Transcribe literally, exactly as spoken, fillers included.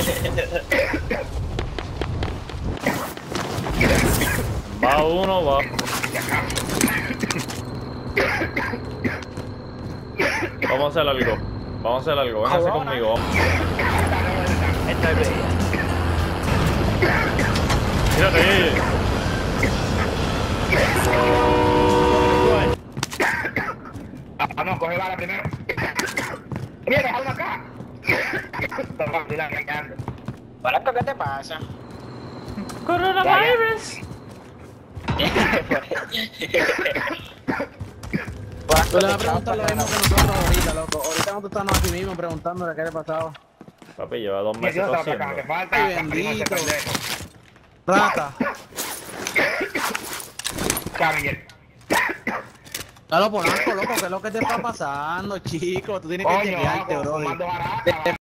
Va uno, va. Vamos a hacer algo. Vamos a hacer algo. Vénganse conmigo. Esta es bella. Tírate ahí. Vamos, coge bala primero. Mira, déjalo acá. Barato, ¿qué te pasa? Coronavirus. Tú le vas a preguntar lo mismo que nosotros ahorita, loco. Ahorita nosotros estamos aquí mismo preguntándole qué le ha pasado. Papi, lleva dos meses tosiendo. Ay, bendito. Rata. Camier. Dalo Polanco, loco, ¿qué es lo que te está pasando, chico? Tú tienes que chequearte, bro.